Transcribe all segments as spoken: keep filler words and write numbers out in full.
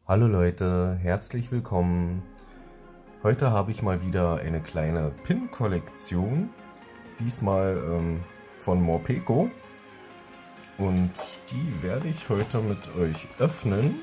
Hallo Leute, herzlich willkommen. Heute habe ich mal wieder eine kleine Pin-Kollektion, diesmal ähm, von Morpeko, und die werde ich heute mit euch öffnen.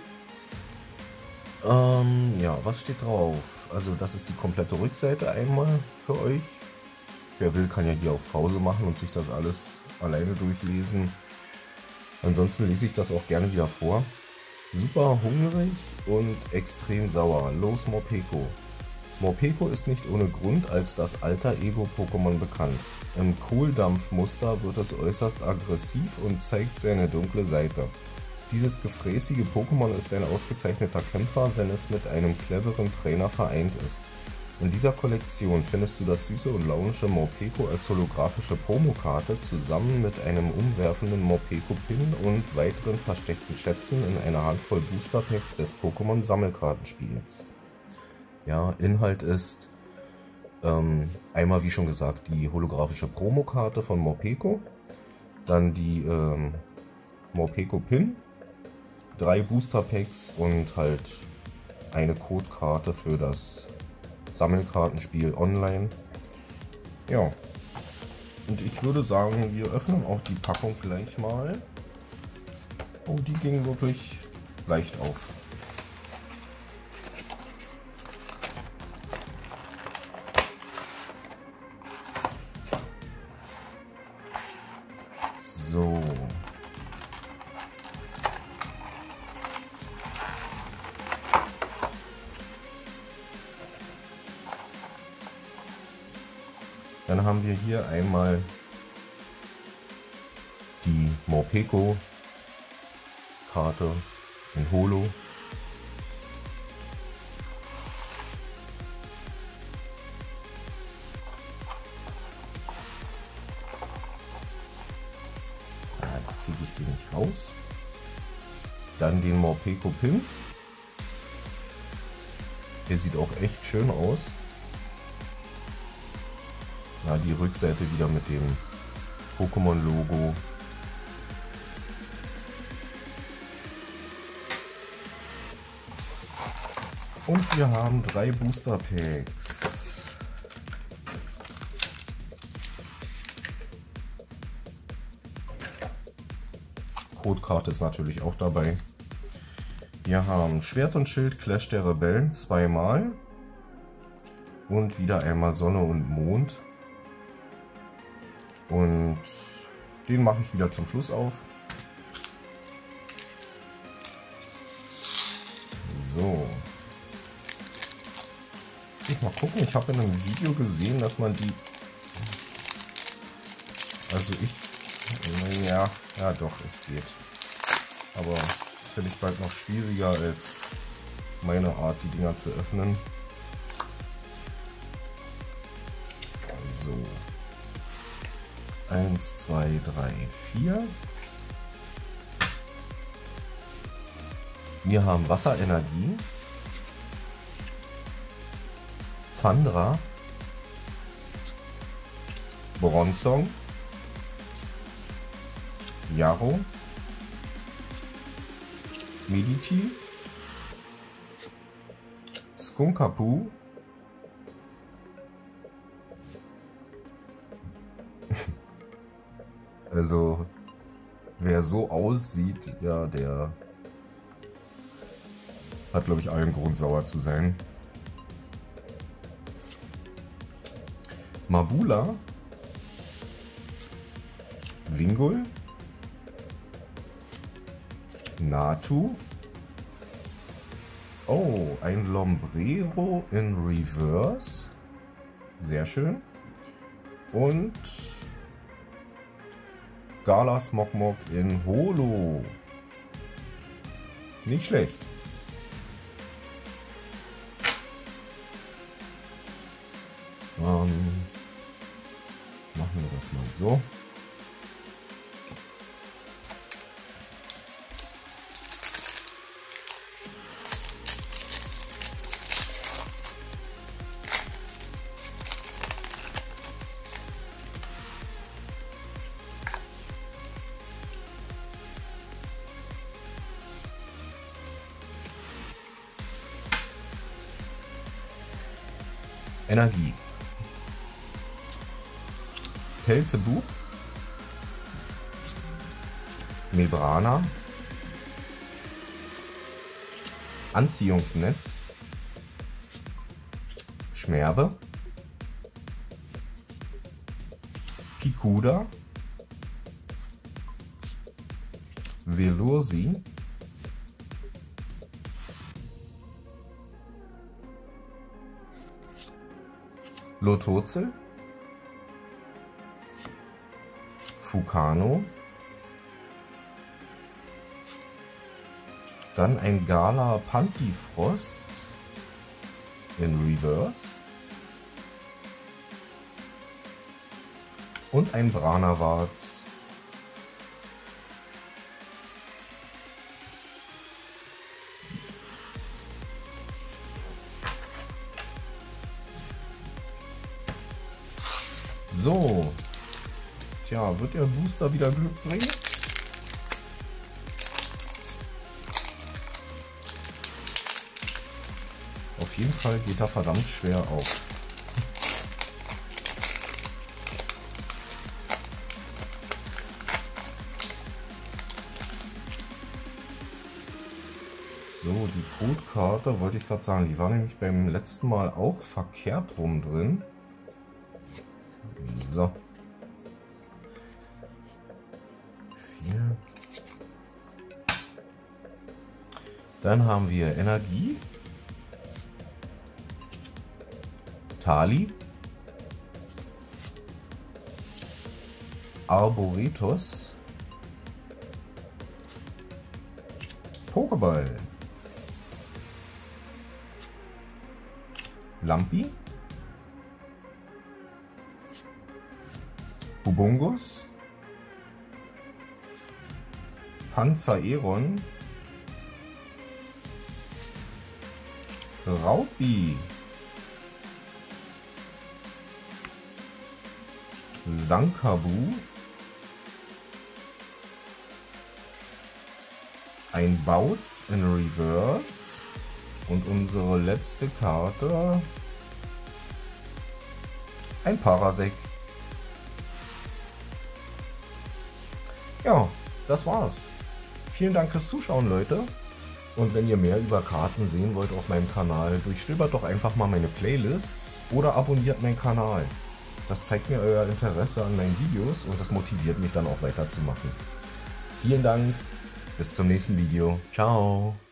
Ähm, ja, was steht drauf? Also das ist die komplette Rückseite einmal für euch. Wer will, kann ja hier auf Pause machen und sich das alles alleine durchlesen. Ansonsten lese ich das auch gerne wieder vor. Super hungrig und extrem sauer. Los Morpeko. Morpeko ist nicht ohne Grund als das Alter-Ego-Pokémon bekannt. Im Kohldampfmuster wird es äußerst aggressiv und zeigt seine dunkle Seite. Dieses gefräßige Pokémon ist ein ausgezeichneter Kämpfer, wenn es mit einem cleveren Trainer vereint ist. In dieser Kollektion findest du das süße und launische Morpeko als holographische Promokarte zusammen mit einem umwerfenden Morpeko-Pin und weiteren versteckten Schätzen in einer Handvoll Booster-Packs des Pokémon-Sammelkartenspiels. Ja, Inhalt ist ähm, einmal, wie schon gesagt, die holographische Promokarte von Morpeko, dann die ähm, Morpeko-Pin, drei Booster-Packs und halt eine Codekarte für das Sammelkartenspiel online. Ja, und ich würde sagen, wir öffnen auch die Packung gleich mal. Oh, die ging wirklich leicht auf. So. Dann haben wir hier einmal die Morpeko Karte in Holo. Ah, jetzt kriege ich den nicht raus. Dann den Morpeko Pin. Der sieht auch echt schön aus. Ja, die Rückseite wieder mit dem Pokémon-Logo. Und wir haben drei Booster Packs. Codekarte ist natürlich auch dabei. Wir haben Schwert und Schild Clash der Rebellen zweimal. Und wieder einmal Sonne und Mond. Und den mache ich wieder zum Schluss auf. So. Ich mal gucken, ich habe in einem Video gesehen, dass man die... Also ich... Ja, ja doch, es geht. Aber das finde ich bald noch schwieriger als meine Art, die Dinger zu öffnen. So. Eins, zwei, drei, vier. Wir haben Wasserenergie, Phandra, Bronzong, Yarrow, Mediti, Skunkapu, also wer so aussieht, ja, der hat, glaube ich, allen Grund, sauer zu sein. Mabula, Wingull, Natu, oh, ein Lombrero in Reverse, sehr schön, und Galas Mokmok in Holo, nicht schlecht. Ähm, machen wir das mal so. Energie. Pelzebub. Mebrana. Anziehungsnetz. Schmerbe. Pikuda. Velursi. Lotozel. Fukano. Dann ein Gala Pantifrost in Reverse. Und ein Branawarz. So. Tja, wird der Booster wieder Glück bringen? Auf jeden Fall geht er verdammt schwer auf. So, die Codekarte wollte ich gerade sagen, die war nämlich beim letzten Mal auch verkehrt rum drin. So. Vier. Dann haben wir Energie. Tali. Arboretus. Pokéball. Lampi. Bubungus. Panzereron. Raupi. Sankabu. Ein Bautz in Reverse. Und unsere letzte Karte. Ein Parasect. Ja, das war's. Vielen Dank fürs Zuschauen, Leute. Und wenn ihr mehr über Karten sehen wollt auf meinem Kanal, durchstöbert doch einfach mal meine Playlists oder abonniert meinen Kanal. Das zeigt mir euer Interesse an meinen Videos und das motiviert mich dann auch weiterzumachen. Vielen Dank, bis zum nächsten Video. Ciao!